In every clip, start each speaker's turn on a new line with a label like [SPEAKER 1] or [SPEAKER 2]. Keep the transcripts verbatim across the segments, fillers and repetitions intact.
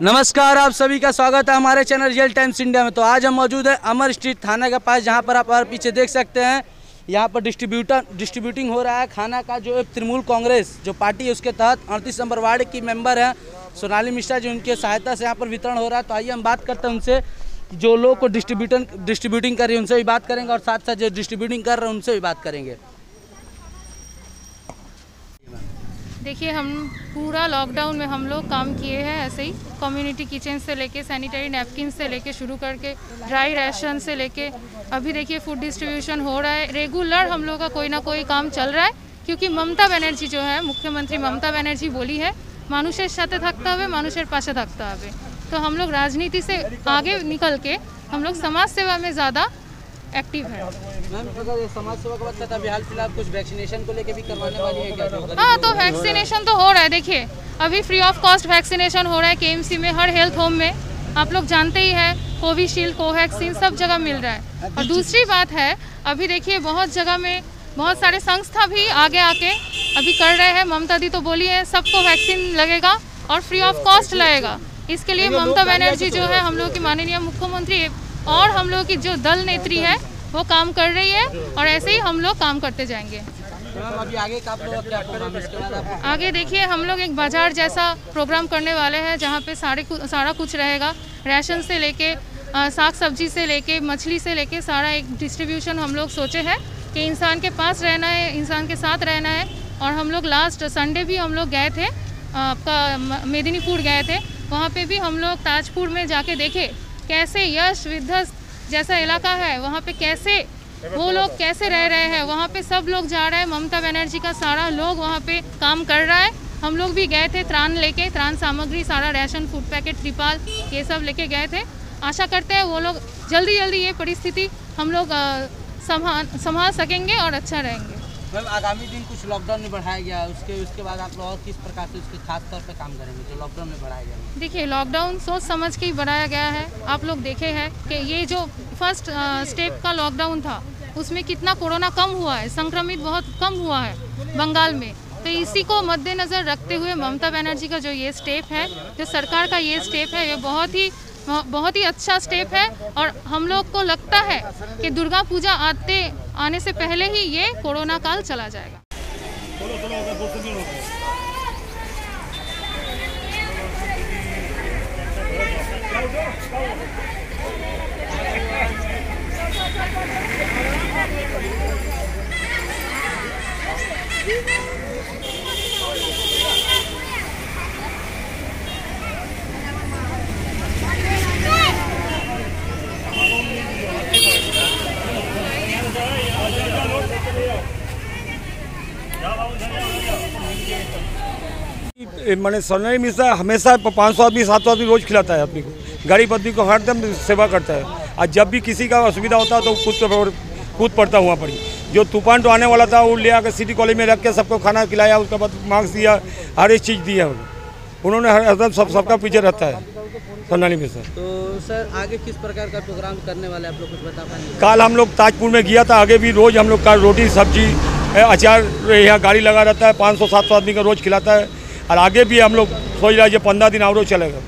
[SPEAKER 1] नमस्कार, आप सभी का स्वागत है हमारे चैनल रियल टाइम्स इंडिया में। तो आज हम मौजूद है अमर स्ट्रीट थाना के पास, जहां पर आप और पीछे देख सकते हैं यहां पर डिस्ट्रीब्यूटर डिस्ट्रीब्यूटिंग हो रहा है खाना का। जो तृणमूल कांग्रेस जो पार्टी है उसके तहत अड़तीस नंबर वार्ड की मेंबर है सोनाली मिश्रा जी, उनके सहायता से यहाँ पर वितरण हो रहा है। तो आइए हम बात करते हैं उनसे, जो लोग को डिस्ट्रीब्यूटर डिस्ट्रीब्यूटिंग कर रही है उनसे भी बात करेंगे और साथ साथ जो डिस्ट्रीब्यूटिंग कर रहे हैं उनसे भी बात करेंगे।
[SPEAKER 2] देखिए, हम पूरा लॉकडाउन में हम लोग काम किए हैं ऐसे ही, कम्युनिटी किचन से लेके सैनिटरी नैपकिन से लेके शुरू करके ड्राई राशन से लेके अभी देखिए फूड डिस्ट्रीब्यूशन हो रहा है। रेगुलर हम लोग का कोई ना कोई काम चल रहा है, क्योंकि ममता बनर्जी जो है, मुख्यमंत्री ममता बनर्जी बोली है मानुषेर साथे थाकते हबे, मानुषेर पाशे थाकते हबे। तो हम लोग राजनीति से आगे निकल के हम लोग समाज सेवा में ज़्यादा एक्टिव है।
[SPEAKER 1] मैम, अगर समाज सेवा का बात करता है, हाल फिलहाल कुछ वैक्सीनेशन को लेके भी करवाने वाली है क्या?
[SPEAKER 2] हाँ, तो वैक्सीनेशन तो हो रहा है। देखिए, अभी फ्री ऑफ कॉस्ट वैक्सीनेशन हो रहा है केएमसी में, हर हेल्थ होम में। आप लोग जानते ही है, कोविशील्ड, कोवैक्सीन सब जगह मिल रहा है। और दूसरी बात है, अभी देखिए बहुत जगह में बहुत सारे संस्था भी आगे आके अभी कर रहे हैं। ममता दी तो बोली है सबको वैक्सीन लगेगा और फ्री ऑफ कॉस्ट लगेगा। इसके लिए ममता बनर्जी जो है, हम लोग की माननीय मुख्यमंत्री और हम लोग की जो दल नेत्री है वो काम कर रही है, और ऐसे ही हम लोग काम करते जाएंगे।
[SPEAKER 1] अभी आगे का आप लोग क्या प्रोग्राम है? इसके बाद आप
[SPEAKER 2] आगे देखिए, हम लोग एक बाजार जैसा प्रोग्राम करने वाले हैं, जहाँ पे सारे सारा कुछ रहेगा। राशन से लेके साग सब्जी से लेके मछली से लेके सारा एक डिस्ट्रीब्यूशन हम लोग सोचे हैं कि इंसान के पास रहना है, इंसान के साथ रहना है। और हम लोग लास्ट संडे भी हम लोग गए थे, आपका मेदिनीपुर गए थे। वहाँ पे भी हम लोग ताजपुर में जाके देखे कैसे यश विध्वस्त जैसा इलाका है, वहाँ पे कैसे वो लोग कैसे रह रहे हैं। वहाँ पे सब लोग जा रहे हैं, ममता बनर्जी का सारा लोग वहाँ पे काम कर रहा है। हम लोग भी गए थे त्राण लेके, त्राण सामग्री, सारा राशन, फूड पैकेट, त्रिपाल, ये सब लेके गए थे। आशा करते हैं वो लोग जल्दी जल्दी ये परिस्थिति हम लोग संभाल संभाल सकेंगे और अच्छा रहेंगे।
[SPEAKER 1] मैम, आगामी दिन कुछ लॉकडाउन में बढ़ाया गया, उसके उसके बाद आप लोग और किस प्रकार से उसके खास तौर पे काम करेंगे जो लॉकडाउन में बढ़ाया गया?
[SPEAKER 2] देखिए, लॉकडाउन सोच समझ के ही बढ़ाया गया है। आप लोग देखे हैं कि ये जो फर्स्ट स्टेप का लॉकडाउन था उसमें कितना कोरोना कम हुआ है, संक्रमित बहुत कम हुआ है बंगाल में। तो इसी को मद्देनज़र रखते हुए ममता बनर्जी का जो ये स्टेप है, जो सरकार का ये स्टेप है, ये बहुत ही बहुत ही अच्छा स्टेप है। और हम लोग को लगता है कि दुर्गा पूजा आते आने से पहले ही ये कोरोना काल चला जाएगा।
[SPEAKER 3] मैंने सोनाली मिश्रा हमेशा पाँच सौ आदमी सात सौ आदमी रोज खिलाता है आदमी को, गरीब आदमी को हर दम सेवा करता है। और जब भी किसी का असुविधा होता है तो कूद कूद पड़ता हुआ पड़ी। जो तूफान तो आने वाला था वो ले आकर सिटी कॉलेज में रख के सबको खाना खिलाया, उसके बाद मास्क दिया, हर एक चीज़ दिया उन्होंने। हर एकदम सब सबका पीछे रहता है सोनाली मिश्रा।
[SPEAKER 1] तो सर, आगे किस प्रकार का प्रोग्राम करने वाले आप लोग कुछ बता पाएंगे?
[SPEAKER 3] कल हम लोग ताजपुर में गया था, आगे भी रोज़ हम लोग का रोटी सब्जी अचार यहाँ गाड़ी लगा रहता है, पाँच सौ सात सौ आदमी का रोज़ खिलाता है। और आगे भी हम लोग सोच रहे हैं पंद्रह दिन और चलेगा,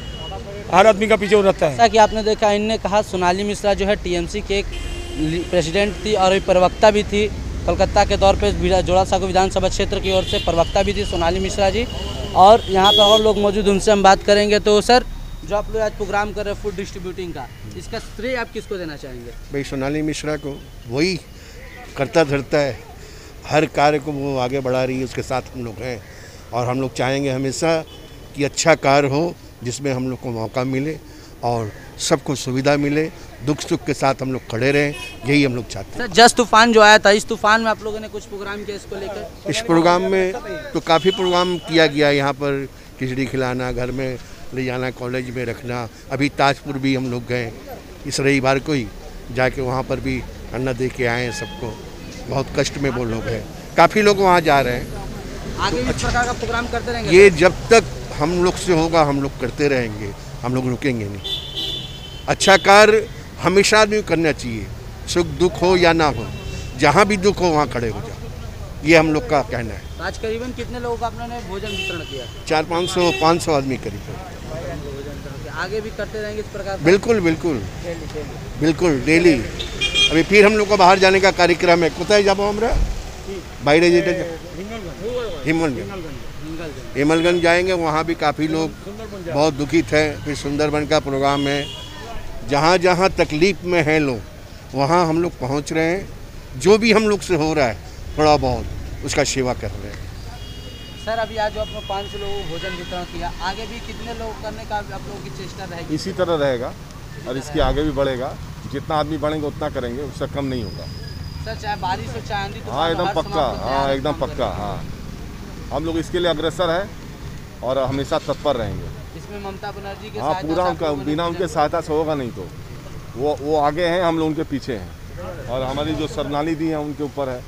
[SPEAKER 3] हर आदमी का पीछे रहता है।
[SPEAKER 1] जैसा कि आपने देखा, इनने कहा सोनाली मिश्रा जो है टीएमसी के एक प्रेसिडेंट थी और प्रवक्ता भी थी। कलकत्ता के दौर पे जोड़ा सागो विधानसभा क्षेत्र की ओर से प्रवक्ता भी थी सोनाली मिश्रा जी। और यहाँ पर और लोग मौजूद, उनसे हम बात करेंगे। तो सर, जो आप लोग आज प्रोग्राम कर रहे हैं फूड डिस्ट्रीब्यूटिंग का, इसका श्रेय आप किसको देना चाहेंगे?
[SPEAKER 4] भाई सोनाली मिश्रा को, वही करता धरता है, हर कार्य को वो आगे बढ़ा रही है, उसके साथ हम लोग हैं। और हम लोग चाहेंगे हमेशा कि अच्छा कार्य हो जिसमें हम लोग को मौका मिले और सबको सुविधा मिले, दुख सुख के साथ हम लोग खड़े रहें, यही हम लोग चाहते हैं।
[SPEAKER 1] सर, जस्ट तूफान जो आया था, इस तूफान में आप लोगों ने कुछ प्रोग्राम किया इसको लेकर?
[SPEAKER 4] इस प्रोग्राम में तो काफ़ी प्रोग्राम किया गया, यहाँ पर खिचड़ी खिलाना, घर में ले जाना, कॉलेज में रखना। अभी ताजपुर भी हम लोग गए इस रविवार को ही, जाके वहाँ पर भी अन्ना दे के आए हैं सबको। बहुत कष्ट में वो लोग हैं, काफ़ी लोग वहाँ जा रहे हैं।
[SPEAKER 1] आगे इस प्रकार का प्रोग्राम करते रहेंगे?
[SPEAKER 4] ये जब तक हम लोग से होगा हम लोग करते रहेंगे, हम लोग रुकेंगे नहीं। अच्छा कार्य हमेशा आदमी करना चाहिए, सुख दुख हो या ना हो, जहाँ भी दुख हो वहाँ खड़े हो जाओ, ये हम लोग का कहना है।
[SPEAKER 1] आज करीबन कितने लोगों का आपने भोजन वितरण किया?
[SPEAKER 4] चार पाँच सौ पाँच सौ आदमी करीब।
[SPEAKER 1] आगे भी करते रहेंगे इस प्रकार?
[SPEAKER 4] बिल्कुल बिल्कुल
[SPEAKER 1] डेली डेली
[SPEAKER 4] बिल्कुल डेली। अभी फिर हम लोग को बाहर जाने का कार्यक्रम है। कोথায় যাব আমরা? বাইরে যেতে हिमलगंज हिमलगंज जाएंगे। वहाँ भी काफ़ी लोग बहुत दुखित हैं। फिर सुंदरबन का प्रोग्राम है। जहाँ जहाँ तकलीफ़ में हैं लोग वहाँ हम लोग पहुँच रहे हैं। जो भी हम लोग से हो रहा है थोड़ा बहुत उसका सेवा कर रहे हैं।
[SPEAKER 1] सर अभी आज जो आपने पाँच सौ लोगों को भोजन वितरण किया, आगे भी कितने लोग करने का आप लोगों की चेष्टा रहेगी?
[SPEAKER 5] इसी तरह रहेगा और इसके आगे भी बढ़ेगा। जितना आदमी बढ़ेंगे उतना करेंगे, उससे कम नहीं होगा।
[SPEAKER 1] सर चाहे बारिश हो चाहे आंधी तूफान
[SPEAKER 5] हाँ
[SPEAKER 1] हो,
[SPEAKER 5] एकदम
[SPEAKER 1] हर
[SPEAKER 5] पक्का,
[SPEAKER 1] समय
[SPEAKER 5] हाँ
[SPEAKER 1] तैयार
[SPEAKER 5] एकदम
[SPEAKER 1] काम
[SPEAKER 5] पक्का।
[SPEAKER 1] करेंगे।
[SPEAKER 5] हाँ हम लोग इसके लिए अग्रसर हैं और हमेशा तत्पर रहेंगे।
[SPEAKER 1] इसमें ममता बनर्जी के
[SPEAKER 5] हाँ
[SPEAKER 1] सहायता
[SPEAKER 5] पूरा
[SPEAKER 1] से
[SPEAKER 5] उनका,
[SPEAKER 1] आप लोगों ने
[SPEAKER 5] बिना
[SPEAKER 1] भोजन
[SPEAKER 5] उनके सहायता से होगा नहीं। तो वो वो आगे हैं, हम लोग उनके पीछे हैं और हमारी जो शरणाली दी है उनके ऊपर है।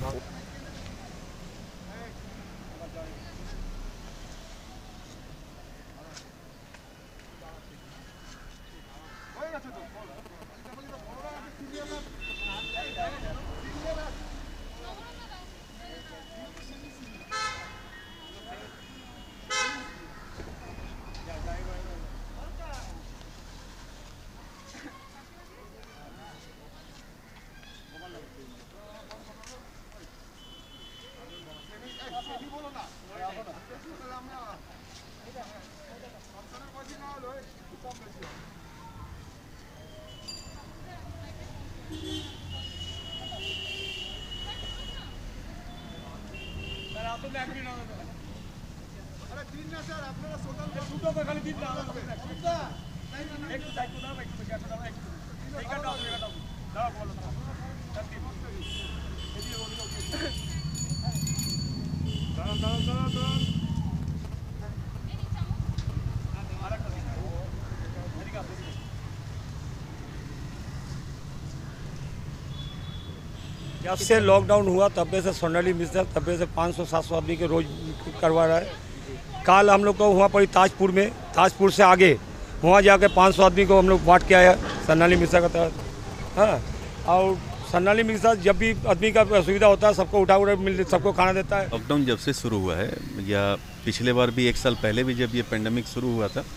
[SPEAKER 3] जब से लॉकडाउन हुआ तब से सोनाली मिश्रा तब से पाँच सौ सात सौ आदमी के रोज करवा रहा है। कल हम लोग को वहाँ पर ताजपुर में, ताजपुर से आगे वहाँ जाके पाँच सौ आदमी को हम लोग बांट के आया सोनाली मिश्रा का तहत। हाँ और सोनाली मिश्रा जब भी आदमी का असुविधा होता है सबको उठा उठा मिल सबको खाना देता है।
[SPEAKER 6] लॉकडाउन जब से शुरू हुआ है या पिछले बार भी एक साल पहले भी जब ये पेंडेमिक शुरू हुआ था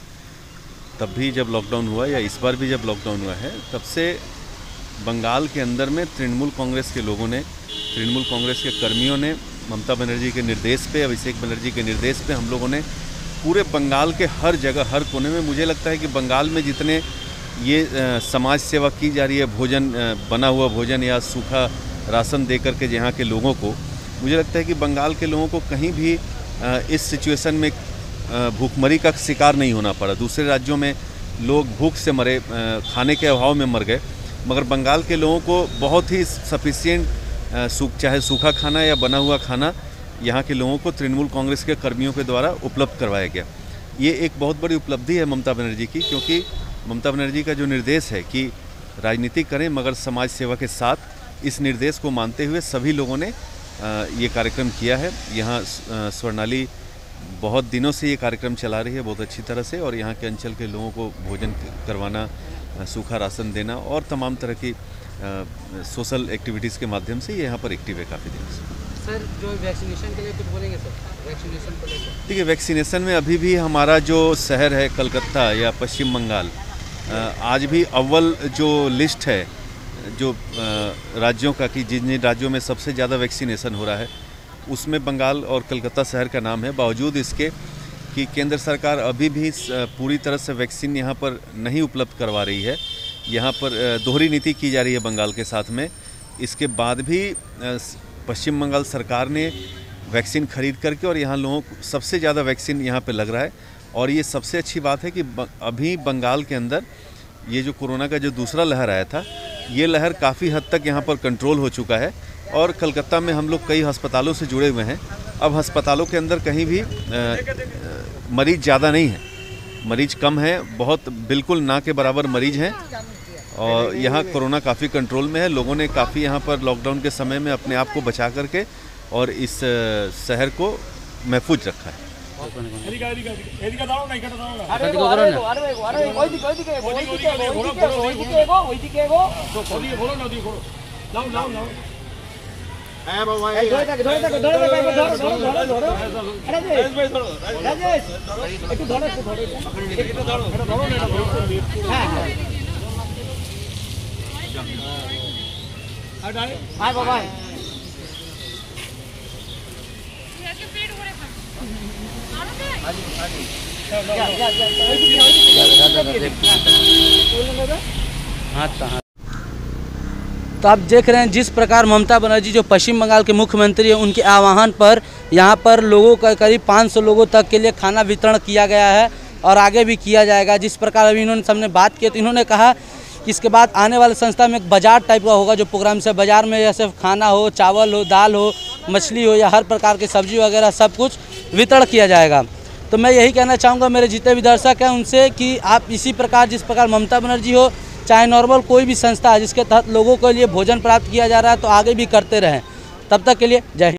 [SPEAKER 6] तब भी जब लॉकडाउन हुआ या इस बार भी जब लॉकडाउन हुआ है तब से बंगाल के अंदर में तृणमूल कांग्रेस के लोगों ने, तृणमूल कांग्रेस के कर्मियों ने ममता बनर्जी के निर्देश पे, अभिषेक बनर्जी के निर्देश पे हम लोगों ने पूरे बंगाल के हर जगह हर कोने में, मुझे लगता है कि बंगाल में जितने ये आ, समाज सेवा की जा रही है, भोजन आ, बना हुआ भोजन या सूखा राशन दे करके यहाँ के लोगों को, मुझे लगता है कि बंगाल के लोगों को कहीं भी आ, इस सिचुएशन में भूखमरी का शिकार नहीं होना पड़ा। दूसरे राज्यों में लोग भूख से मरे, आ, खाने के अभाव में मर गए, मगर बंगाल के लोगों को बहुत ही सफिशिएंट सूख चाहे सूखा खाना या बना हुआ खाना यहाँ के लोगों को तृणमूल कांग्रेस के कर्मियों के द्वारा उपलब्ध करवाया गया। ये एक बहुत बड़ी उपलब्धि है ममता बनर्जी की, क्योंकि ममता बनर्जी का जो निर्देश है कि राजनीति करें मगर समाज सेवा के साथ, इस निर्देश को मानते हुए सभी लोगों ने ये कार्यक्रम किया है। यहाँ स्वर्णाली बहुत दिनों से ये कार्यक्रम चला रही है बहुत अच्छी तरह से, और यहाँ के अंचल के लोगों को भोजन करवाना, सूखा राशन देना और तमाम तरह की सोशल एक्टिविटीज़ के माध्यम से ये यहाँ पर एक्टिव है काफ़ी दिन से।
[SPEAKER 1] सर जो वैक्सीनेशन के लिए कुछ बोलेंगे सर, वैक्सीनेशन को लेकर?
[SPEAKER 6] देखिए वैक्सीनेशन में अभी भी हमारा जो शहर है कलकत्ता या पश्चिम बंगाल, आज भी अव्वल जो लिस्ट है जो राज्यों का कि जिन जिन राज्यों में सबसे ज़्यादा वैक्सीनेशन हो रहा है उसमें बंगाल और कलकत्ता शहर का नाम है। बावजूद इसके कि केंद्र सरकार अभी भी पूरी तरह से वैक्सीन यहाँ पर नहीं उपलब्ध करवा रही है, यहाँ पर दोहरी नीति की जा रही है बंगाल के साथ में। इसके बाद भी पश्चिम बंगाल सरकार ने वैक्सीन खरीद करके और यहाँ लोगों को सबसे ज़्यादा वैक्सीन यहाँ पे लग रहा है। और ये सबसे अच्छी बात है कि अभी बंगाल के अंदर ये जो कोरोना का जो दूसरा लहर आया था, ये लहर काफ़ी हद तक यहाँ पर कंट्रोल हो चुका है। और कलकत्ता में हम लोग कई अस्पतालों से जुड़े हुए हैं। अब अस्पतालों के अंदर कहीं भी आ, मरीज ज़्यादा नहीं है, मरीज कम है, बहुत बिल्कुल ना के बराबर मरीज हैं। और यहाँ कोरोना काफ़ी कंट्रोल में है। लोगों ने काफ़ी यहाँ पर लॉकडाउन के समय में अपने आप को बचा करके और इस शहर को महफूज रखा है।
[SPEAKER 1] तो आप देख रहे हैं जिस प्रकार ममता बनर्जी जो पश्चिम बंगाल के मुख्यमंत्री हैं, उनके आह्वान पर यहाँ पर लोगों का करीब पाँच सौ लोगों तक के लिए खाना वितरण किया गया है और आगे भी किया जाएगा। जिस प्रकार अभी इन्होंने सबने बात की तो इन्होंने कहा कि इसके बाद आने वाले संस्था में एक बाजार टाइप का होगा जो प्रोग्राम से बाजार में जैसे खाना हो, चावल हो, दाल हो, मछली हो या हर प्रकार की सब्जी वगैरह सब कुछ वितरण किया जाएगा। तो मैं यही कहना चाहूँगा मेरे जितने भी दर्शक हैं उनसे कि आप इसी प्रकार जिस प्रकार ममता बनर्जी हो चाहे नॉर्मल कोई भी संस्था है जिसके तहत लोगों के लिए भोजन प्राप्त किया जा रहा है तो आगे भी करते रहें। तब तक के लिए जय हिंद।